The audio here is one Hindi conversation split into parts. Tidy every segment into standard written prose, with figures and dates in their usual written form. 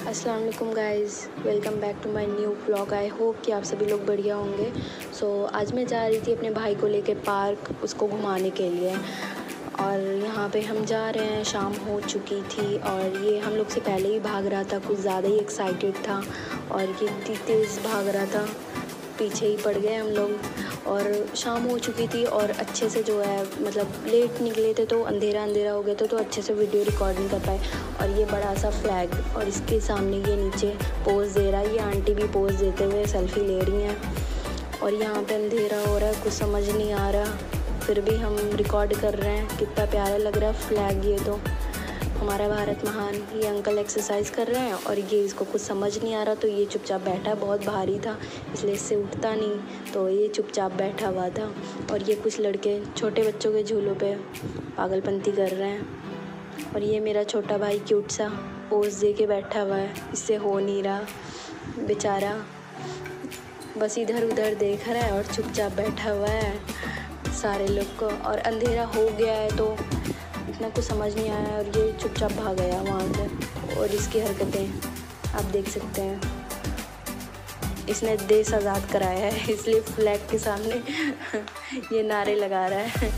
अस्सलाम वालेकुम guys, welcome back to my new vlog. I hope कि आप सभी लोग बढ़िया होंगे। आज मैं जा रही थी अपने भाई को लेके पार्क, उसको घुमाने के लिए। और यहाँ पे हम जा रहे हैं, शाम हो चुकी थी और ये हम लोग से पहले ही भाग रहा था, कुछ ज़्यादा ही एक्साइटेड था और ये इतनी तेज़ भाग रहा था, पीछे ही पड़ गए हम लोग। और शाम हो चुकी थी और अच्छे से जो है मतलब लेट निकले थे तो अंधेरा हो गया था, तो अच्छे से वीडियो रिकॉर्ड नहीं कर पाए। और ये बड़ा सा फ्लैग और इसके सामने ये नीचे पोज दे रहा है, ये आंटी भी पोज देते हुए सेल्फी ले रही हैं। और यहाँ पे अंधेरा हो रहा है, कुछ समझ नहीं आ रहा, फिर भी हम रिकॉर्ड कर रहे हैं। कितना प्यारा लग रहा है फ्लैग, ये तो हमारा भारत महान। ये अंकल एक्सरसाइज कर रहे हैं और ये इसको कुछ समझ नहीं आ रहा, तो ये चुपचाप बैठा, बहुत भारी था इसलिए इससे उठता नहीं, तो ये चुपचाप बैठा हुआ था। और ये कुछ लड़के छोटे बच्चों के झूलों पे पागलपंती कर रहे हैं। और ये मेरा छोटा भाई क्यूट सा पोज दे के बैठा हुआ है, इससे हो नहीं रहा बेचारा, बस इधर उधर देख रहा है और चुपचाप बैठा हुआ है सारे लोग को। और अंधेरा हो गया है तो इतना कुछ समझ नहीं आया और ये चुपचाप भाग गया वहाँ से। और इसकी हरकतें आप देख सकते हैं, इसने देश आज़ाद कराया है इसलिए फ्लैग के सामने ये नारे लगा रहा है।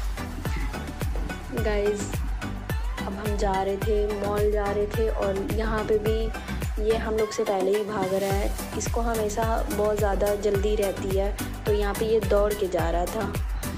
गाइस, अब हम जा रहे थे, मॉल जा रहे थे और यहाँ पे भी ये हम लोग से पहले ही भाग रहा है। इसको हमेशा बहुत ज़्यादा जल्दी रहती है, तो यहाँ पे ये दौड़ के जा रहा था।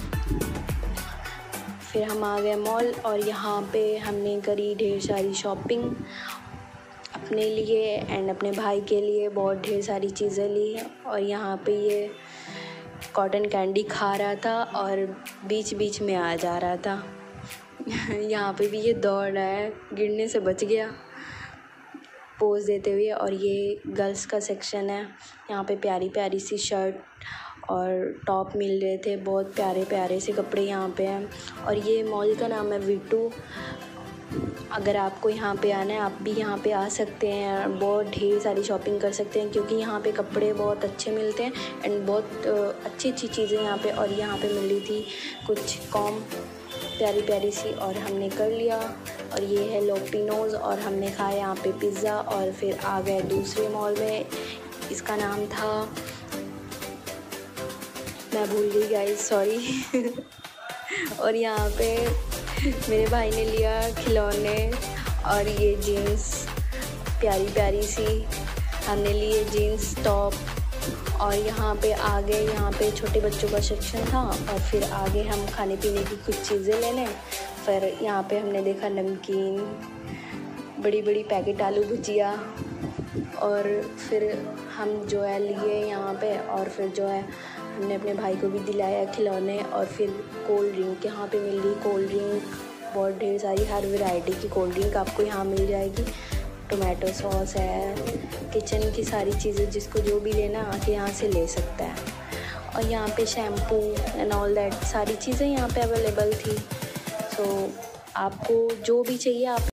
फिर हम आ गए मॉल और यहाँ पे हमने करी ढेर सारी शॉपिंग अपने लिए एंड अपने भाई के लिए, बहुत ढेर सारी चीज़ें ली। और यहाँ पे ये कॉटन कैंडी खा रहा था और बीच बीच में आ जा रहा था यहाँ पे भी ये दौड़ रहा है, गिरने से बच गया पोज देते हुए। और ये गर्ल्स का सेक्शन है, यहाँ पे प्यारी प्यारी सी शर्ट और टॉप मिल रहे थे, बहुत प्यारे प्यारे से कपड़े यहाँ पे हैं। और ये मॉल का नाम है V2। अगर आपको यहाँ पे आना है, आप भी यहाँ पे आ सकते हैं, बहुत ढेर सारी शॉपिंग कर सकते हैं क्योंकि यहाँ पे कपड़े बहुत अच्छे मिलते हैं एंड बहुत अच्छी अच्छी चीज़ें यहाँ पे। और यहाँ पे मिल रही थी कुछ कॉम प्यारी प्यारी सी और हमने कर लिया। और ये है लोपिनोज़ और हमने खाया यहाँ पे पिज़्ज़ा। और फिर आ गए दूसरे मॉल में, इसका नाम था, मैं भूल गई गाइस, सॉरी और यहाँ पे मेरे भाई ने लिया खिलौने और ये जीन्स प्यारी प्यारी सी, हमने लिए जीन्स टॉप। और यहाँ पे आगे, यहाँ पे छोटे बच्चों का सेक्शन था और फिर आगे हम खाने पीने की कुछ चीज़ें लेने। फिर यहाँ पे हमने देखा नमकीन, बड़ी बड़ी पैकेट आलू भुजिया। और फिर हम जो है लिए यहाँ पे, और फिर जो है हमने अपने भाई को भी दिलाया खिलौने। और फिर कोल्ड ड्रिंक यहाँ पे मिल रही, कोल्ड ड्रिंक बहुत ढेर सारी, हर वैरायटी की कोल्ड ड्रिंक आपको यहाँ मिल जाएगी। टोमेटो सॉस है, किचन की सारी चीज़ें, जिसको जो भी लेना आके यहाँ से ले सकता है। और यहाँ पे शैम्पू एंड ऑल दैट सारी चीज़ें यहाँ पे अवेलेबल थी। आपको जो भी चाहिए आप